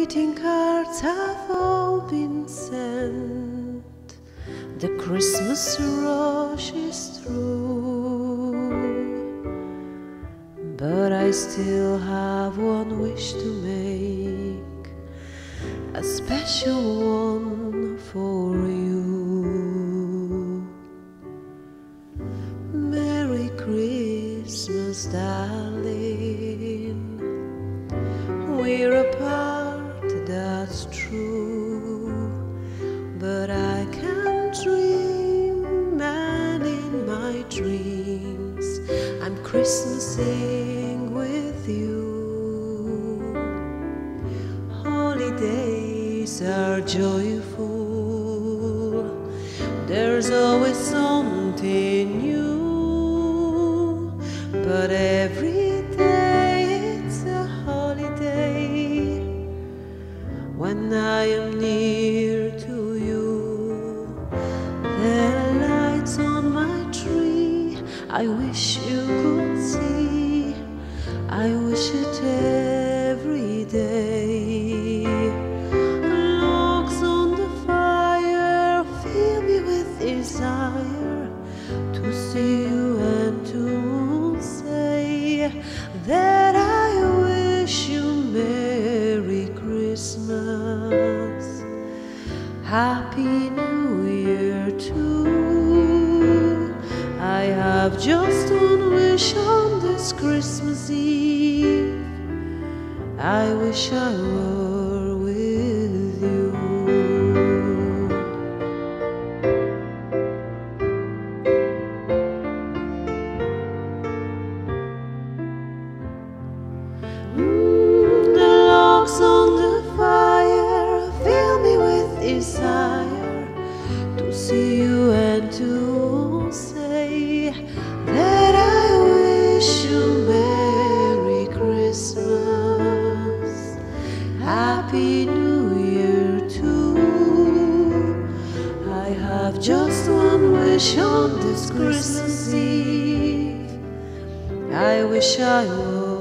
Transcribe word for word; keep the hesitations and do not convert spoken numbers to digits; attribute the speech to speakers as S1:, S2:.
S1: Greeting cards have all been sent. The Christmas rush is through, but I still have one wish to make, a special one for you. Merry Christmas, darling. We're apart, that's true, but I can dream, and in my dreams I'm Christmasing with you. Holidays are joyful, there's always something new, but every day it's a holiday when I am near to you. There are lights on my tree, I wish you could see, I wish it every day. Logs on the fire fill me with desire to see you and to say that I wish you Merry Christmas, Happy New Year too. I have just one wish on this Christmas Eve, I wish I were with you. Mm, the logs on the fire fill me with desire to see you and to say that I wish you Merry Christmas, Happy New Year too. I have just one wish on this Christmas Eve, I wish I were